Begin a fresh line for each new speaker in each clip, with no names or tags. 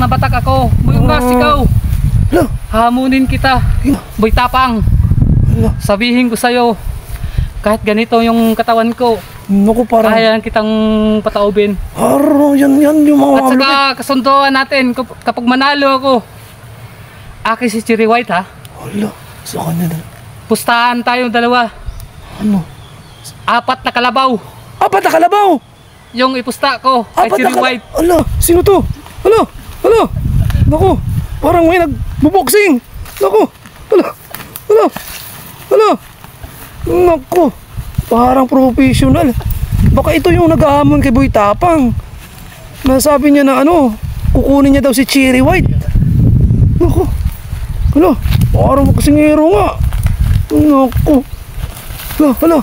na batak ako. Buyungas, ikaw.
Hala.
Hamunin kita. Boy tapang.
Hala.
Sabihin ko sa'yo, kahit ganito yung katawan ko,
Naku, parang...
kaya kitang pataubin.
Haro, yan yung mga...
At saka kasunduan natin, kapag manalo ako, akin si Cherry White ha.
Hala, sa kanya na.
Pustahan tayong dalawa.
Ano?
4 na kalabaw.
4 na kalabaw!
Yung ipusta ko kay
4
Cherry White.
Hala, sino to? Hala, hala. Naku, parang may nagbuboxing. Naku, hala, hala, hala. Naku, parang professional. Baka ito yung naghahamon kay Boy Tapang. Nasabi niya na ano, kukunin niya daw si Cherry White. Naku, hala, parang boksingero nga. Naku, hala, hala.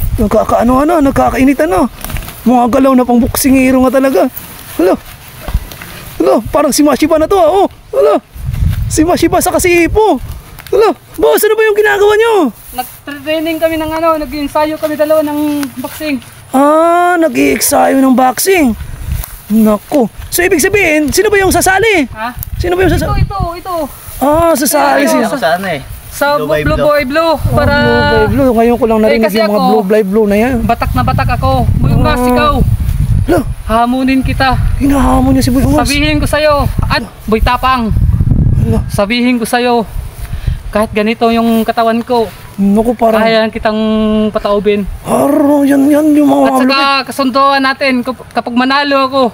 Nagkakainitan na. Mga galaw na pang boksingero nga talaga. Hala, hala, parang si Mashiba na to ha. Oh, hala, si Mashiba sa kasipo. Hala, boss, ano ba yung ginagawa nyo?
Nag-training kami ng ano, nag-ensayo kami dalawa ng boxing.
Ah, nag-i-exayo ng boxing. Naku, so ibig sabihin, sino ba yung sasali?
Ha?
Sino ba yung sasali?
Ito.
Ah, sasali
Ayun,
siya.
Ako sana eh.
Sa
Blue
Blue
by
Boy Blue. Para
Blue by Blue. Ngayon ko lang narinig
kasi
yung mga
ako,
Blue by Blue na yan.
batak na batak ako. Buyungas, ikaw.
Hala,
Hamunin kita.
hinahamon niya si Boy Ungas.
Sabihin ko sa'yo, at Boy Tapang.
Hala,
Sabihin ko sa'yo, kahit ganito yung katawan ko,
naku, parang...
kaya kitang pataubin.
Haro, yan yung mga...
At saka kasunduan natin, kapag manalo ako,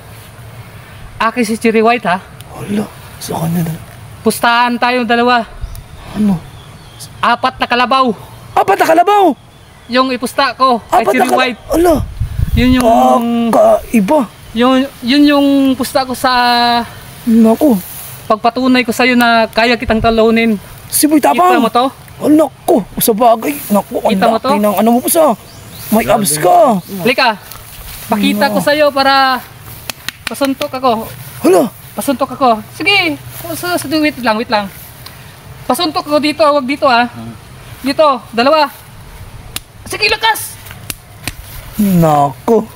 akin si Cherry White ha.
Hala, sa kanya na.
Pustahan tayong dalawa.
Ano?
4 na kalabaw.
4 na kalabaw!
Yung ipusta ko kay
4 na
Cherry
kalabaw!
White.
Hala,
Yun yung
kakaiba.
yun yung pusta ko sa
Naku,
pagpatunay ko sa'yo na kaya kitang talunin.
si Boy
Kita
Tapang.
mo to?
Oh, naku, sa bagay. Naku, ang
Kita mo to?
laki ng ano mo po sa... May abs ka.
Halika. Pakita ko sa'yo para pasuntok ako.
Hala,
Pasuntok ako. Sige. Wait lang. Pasuntok ako dito, wag dito ha. Dito, dalawa. Sige, lakas.
naku.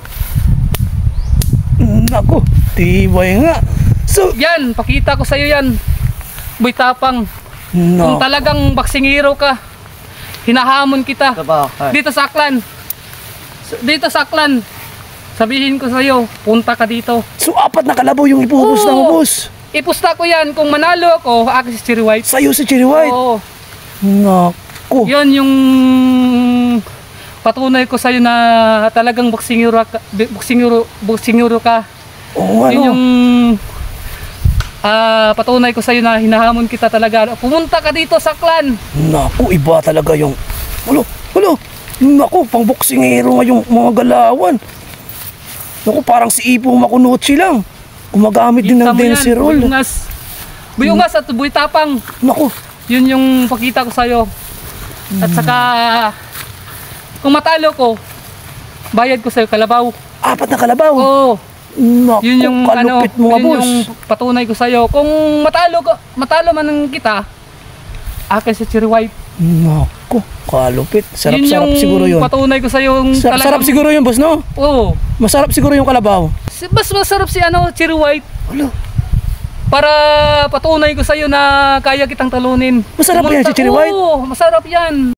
Naku, tibay nga. So,
Yan, pakita ko sa'yo yan. Boy Tapang. Kung
naku.
talagang boksingero ka, hinahamon kita.
Ito pa.
Dito sa Aklan. Dito sa Aklan. Sabihin ko sa'yo, punta ka dito.
So, 4 na kalabaw yung ipupusta mo,
Oo.
boss.
Ipusta ko yan. Kung manalo ako, akin si Cherry White.
Sa'yo si Cherry White.
Oo.
Naku.
Yun yung patunay ko sa'yo na talagang boksingero ka.
Oo,
Yun
ano.
yung patunay ko sa'yo na hinahamon kita talaga. Pumunta ka dito sa Aklan.
Naku, iba talaga yung... Alo. Naku, pang boksingero nga yung mga galawan. Naku, parang si Ipo Makunuchi lang. Gumagamit din ng
Kita mo yan,
dance roll.
Buyungas at Boy Tapang.
Naku,
Yun yung pakita ko sa'yo. At saka kung matalo ko, bayad ko sa'yo kalabaw.
4 na kalabaw.
Oo.
Naku,
Yun yung ano,
kalupit mo nga,
yun
boss.
yung patunay ko sa'yo. Kung matalo man ng kita, akin si Cherry White.
Naku, kalupit.
Yun
Sarap-sarap
yung
siguro yun.
patunay ko sa'yo.
Sarap siguro yun, boss, no?
Oo.
Masarap siguro yung kalabaw.
Mas masarap si Cherry White.
Alo,
Para patunay ko sa'yo na kaya kitang talunin.
Masarap ba yan si Cherry White?
Oo, masarap yan.